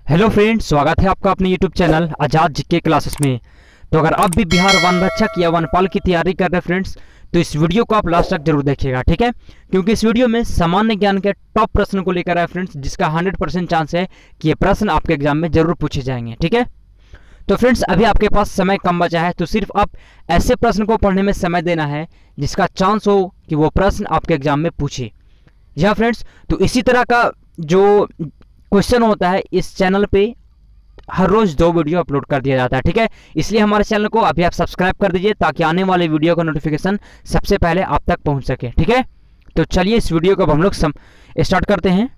Hello friends, स्वागत है आपका अपने YouTube channel Azad GK classes में। तो अगर आप भी बिहार वन रक्षक या वनपाल की तैयारी कर रहे हैं फ्रेंड्स, तो इस वीडियो को आप लास्ट तक जरूर देखिएगा, ठीक है। क्योंकि इस वीडियो में सामान्य ज्ञान के टॉप प्रश्न को लेकर आए फ्रेंड्स, जिसका 100% चांस है कि ये प्रश्न आपके एग्जाम में जरूर पूछे जाएंगे, ठीक है। तो फ्रेंड्स, अभी आपके पास समय कम बचा है, तो सिर्फ आप ऐसे प्रश्न को पढ़ने में समय देना है जिसका चांस हो कि वो प्रश्न आपके एग्जाम में पूछे। या फ्रेंड्स, तो इसी तरह का जो क्वेश्चन होता है इस चैनल पे हर रोज 2 वीडियो अपलोड कर दिया जाता है, ठीक है। इसलिए हमारे चैनल को अभी आप सब्सक्राइब कर दीजिए ताकि आने वाले वीडियो का नोटिफिकेशन सबसे पहले आप तक पहुंच सके, ठीक है। तो चलिए इस वीडियो को अब हम लोग स्टार्ट करते हैं।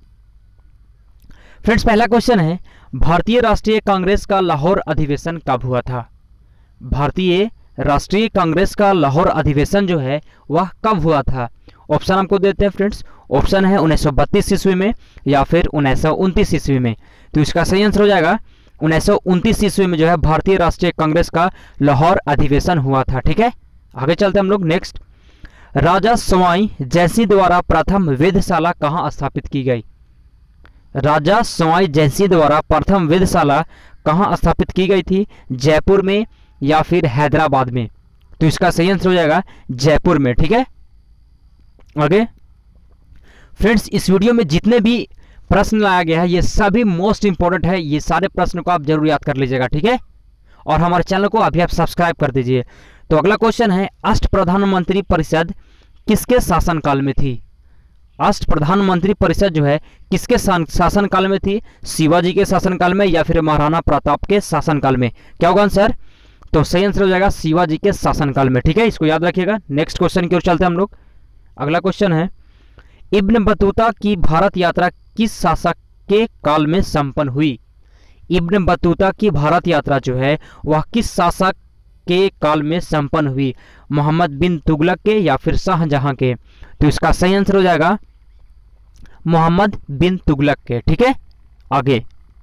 फ्रेंड्स, पहला क्वेश्चन है, भारतीय राष्ट्रीय कांग्रेस का लाहौर अधिवेशन कब हुआ था? भारतीय राष्ट्रीय कांग्रेस का लाहौर अधिवेशन जो है वह कब हुआ था? ऑप्शन आपको देते हैं फ्रेंड्स। ऑप्शन है 1932 ईस्वी में या फिर 1929 ईस्वी में। तो इसका सही आंसर हो जाएगा 1929 ईस्वी में जो है भारतीय राष्ट्रीय कांग्रेस का लाहौर अधिवेशन हुआ था, ठीक है। आगे चलते हम लोग नेक्स्ट। राजा सवाई जयसिंह द्वारा प्रथम वेधशाला कहाँ स्थापित की गई? राजा सवाई जयसिंह द्वारा प्रथम वेधशाला कहाँ स्थापित की गई थी? जयपुर में या फिर हैदराबाद में? तो इसका सही आंसर हो जाएगा जयपुर में, ठीक है। आगे फ्रेंड्स, इस वीडियो में जितने भी प्रश्न लाया गया है ये सभी मोस्ट इंपॉर्टेंट है। ये सारे प्रश्न को आप जरूर याद कर लीजिएगा, ठीक है। और हमारे चैनल को अभी आप सब्सक्राइब कर दीजिए। तो अगला क्वेश्चन है, अष्ट प्रधानमंत्री परिषद किसके शासनकाल में थी? अष्ट प्रधानमंत्री परिषद जो है किसके शासनकाल में थी? शिवाजी के शासनकाल में या फिर महाराणा प्रताप के शासनकाल में? क्या होगा आंसर? तो सही आंसर हो जाएगा शिवाजी के शासनकाल में, ठीक है। इसको याद रखिएगा। नेक्स्ट क्वेश्चन की ओर चलते हैं हम लोग। अगला क्वेश्चन है, इब्न बतूता की भारत यात्रा किस शासक के काल में संपन्न हुई? इब्न बतूता की भारत यात्रा जो है वह किस शासक के काल में संपन्न हुई? मोहम्मद बिन तुगलक के या फिर शाहजहां के? तो इसका सही आंसर हो जाएगा मोहम्मद बिन तुगलक के, ठीक है। आगे,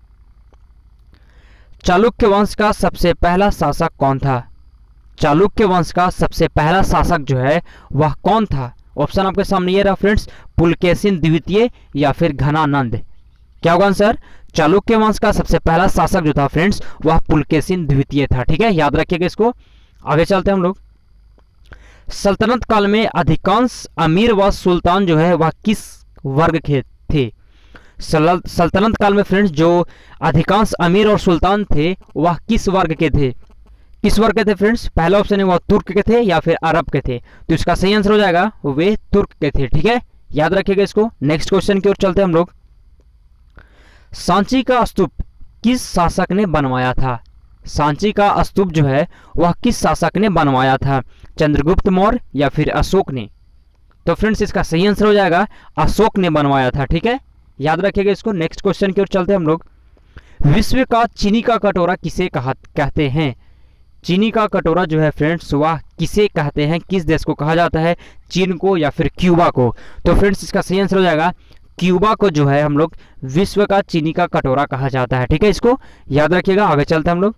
चालुक्य वंश का सबसे पहला शासक कौन था? चालुक्य वंश का सबसे पहला शासक जो है वह कौन था? ऑप्शन आपके सामने ये रहा फ्रेंड्स, पुलकेशिन द्वितीय या फिर घनानंद। क्या होगा आंसर? चालुक्य वंश का सबसे पहला शासक जो था फ्रेंड्स वह पुलकेशिन द्वितीय था, ठीक है। याद रखिएगा इसको। आगे चलते हैं हम लोग। सल्तनत काल में अधिकांश अमीर व सुल्तान जो है वह किस वर्ग के थे? सल्तनत काल में फ्रेंड्स जो अधिकांश अमीर और सुल्तान थे वह किस वर्ग के थे? किस वर्ग के थे फ्रेंड्स? पहला ऑप्शन है वह तुर्क के थे या फिर अरब के थे? तो इसका सही आंसर हो जाएगा वे तुर्क के थे, ठीक है। याद रखिएगा इसको। नेक्स्ट क्वेश्चन की ओर चलते हैं हम लोग। सांची का स्तूप किस शासक ने बनवाया था? सांची का स्तूप जो है वह किस शासक ने बनवाया था? चंद्रगुप्त मौर्य या फिर अशोक ने? तो फ्रेंड्स, इसका सही आंसर हो जाएगा अशोक ने बनवाया था, ठीक है। याद रखिएगा इसको। नेक्स्ट क्वेश्चन की ओर चलते हैं हम लोग। विश्व का चीनी का कटोरा किसे कहते हैं? चीनी का कटोरा जो है फ्रेंड्स वह किसे कहते हैं? किस देश को कहा जाता है? चीन को या फिर क्यूबा को? तो फ्रेंड्स, इसका सही आंसर हो जाएगा क्यूबा को जो है हम लोग विश्व का चीनी का कटोरा कहा जाता है, ठीक है। इसको याद रखिएगा। आगे चलते हैं हम लोग।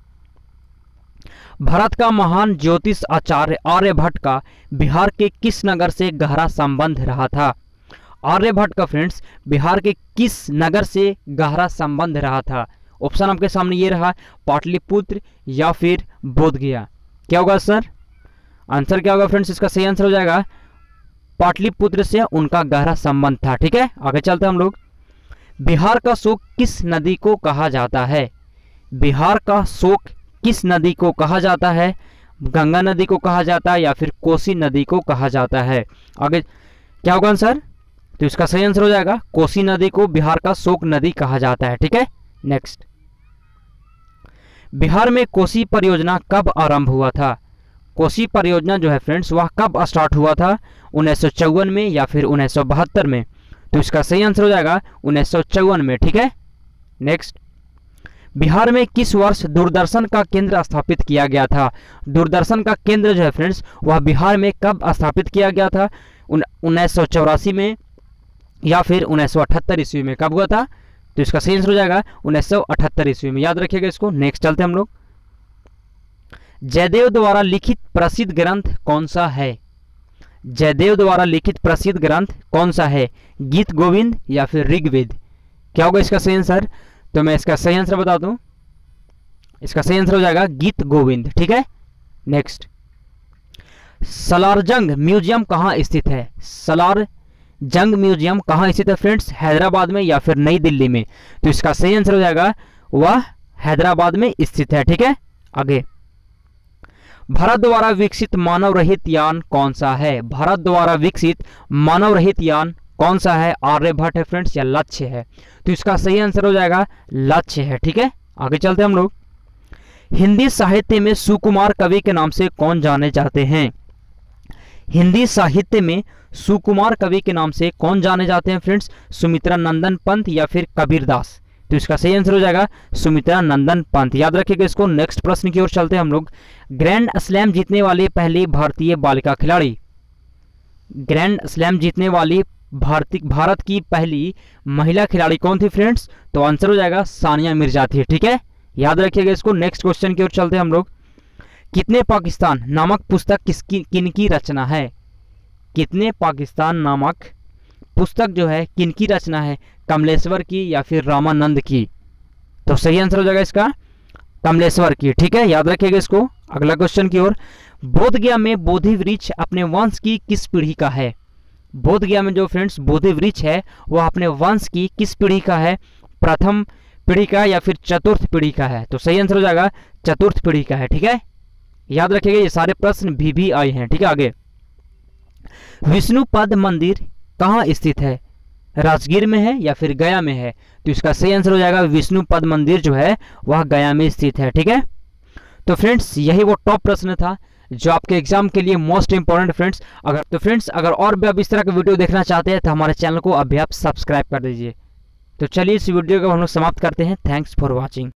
भारत का महान ज्योतिष आचार्य आर्यभट्ट का बिहार के किस नगर से गहरा संबंध रहा था? आर्यभट्ट का फ्रेंड्स बिहार के किस नगर से गहरा संबंध रहा था? ऑप्शन आपके सामने ये रहा, पाटलिपुत्र या फिर बोधगया। क्या होगा सर? आंसर क्या होगा फ्रेंड्स? इसका सही आंसर हो जाएगा पाटलिपुत्र से उनका गहरा संबंध था, ठीक है। आगे चलते हैं हम लोग। बिहार का शोक किस नदी को कहा जाता है? बिहार का शोक किस नदी को कहा जाता है? गंगा नदी को कहा जाता है या फिर कोसी नदी को कहा जाता है? आगे क्या होगा आंसर? तो इसका सही आंसर हो जाएगा कोसी नदी को बिहार का शोक नदी कहा जाता है, ठीक है। नेक्स्ट, बिहार में कोसी परियोजना कब आरंभ हुआ था? कोसी परियोजना जो है फ्रेंड्स वह कब स्टार्ट हुआ था? 1954 में या फिर 1972 में? तो इसका सही आंसर हो जाएगा 1954 में, ठीक है। नेक्स्ट, बिहार में किस वर्ष दूरदर्शन का केंद्र स्थापित किया गया था? दूरदर्शन का केंद्र जो है फ्रेंड्स वह बिहार में कब स्थापित किया गया था? 1984 में या फिर 1978 ईस्वी में? कब हुआ था? तो इसका सही आंसर हो जाएगा 1978 ईस्वी में। याद रखिएगा इसको। नेक्स्ट चलते हैं हम लोग। जयदेव द्वारा लिखित प्रसिद्ध ग्रंथ कौन सा है? जयदेव द्वारा लिखित प्रसिद्ध ग्रंथ कौन सा है? गीत गोविंद या फिर ऋग्वेद? क्या होगा इसका सही आंसर? तो मैं इसका सही आंसर बता दूं, इसका सही आंसर हो जाएगा गीत गोविंद। ठीक है, नेक्स्ट, सलारजंग म्यूजियम कहाँ स्थित है? सलारजंग म्यूजियम कहाँ स्थित है फ्रेंड्स? हैदराबाद में या फिर नई दिल्ली में? तो इसका सही आंसर हो जाएगा वह हैदराबाद में स्थित है। ठीक है, आगे, भारत द्वारा विकसित मानव रहित यान कौन सा है? भारत द्वारा विकसित मानव रहित यान कौन सा है? आर्यभट्ट है फ्रेंड्स या लक्ष्य है? तो इसका सही आंसर हो जाएगा लक्ष्य है। ठीक है, आगे चलते हैं हम लोग। हिंदी साहित्य में सुकुमार कवि के नाम से कौन जाने जाते हैं? हिंदी साहित्य में सुकुमार कवि के नाम से कौन जाने जाते हैं फ्रेंड्स? सुमित्रा नंदन पंत या फिर कबीरदास? तो इसका सही आंसर हो जाएगा सुमित्रा नंदन पंत। याद रखिएगा इसको। नेक्स्ट प्रश्न की ओर चलते हैं हम लोग। ग्रैंड स्लैम जीतने वाली पहली भारतीय बालिका खिलाड़ी, ग्रैंड स्लैम जीतने वाली भारत की पहली महिला खिलाड़ी कौन थी फ्रेंड्स? तो आंसर हो जाएगा सानिया मिर्जा थी। ठीक है, याद रखिएगा इसको। नेक्स्ट क्वेश्चन की ओर चलते हैं हम लोग। कितने पाकिस्तान नामक पुस्तक किनकी रचना है? कितने पाकिस्तान नामक पुस्तक जो है किनकी रचना है? कमलेश्वर की या फिर रामानंद की? तो सही आंसर हो जाएगा इसका कमलेश्वर की। ठीक है, याद रखिएगा इसको। अगला क्वेश्चन की ओर। बोधगया में बोधि वृक्ष अपने वंश की किस पीढ़ी का है? बोधगया में जो फ्रेंड्स बोधि वृक्ष है वह अपने वंश की किस पीढ़ी का है? प्रथम पीढ़ी का या फिर चतुर्थ पीढ़ी का है? तो सही आंसर हो जाएगा चतुर्थ पीढ़ी का है। ठीक है, याद रखिएगा ये सारे प्रश्न भी आए हैं। ठीक है, आगे, विष्णुपद मंदिर कहाँ स्थित है? राजगीर में है या फिर गया में है? तो इसका सही आंसर हो जाएगा विष्णुपद मंदिर जो है वह गया में स्थित है। ठीक है, तो फ्रेंड्स यही वो टॉप प्रश्न था जो आपके एग्जाम के लिए मोस्ट इंपॉर्टेंट फ्रेंड्स। अगर और भी आप इस तरह का वीडियो देखना चाहते हैं तो हमारे चैनल को अभी आप सब्सक्राइब कर दीजिए। तो चलिए इस वीडियो को हम लोग समाप्त करते हैं। Thanks for watching.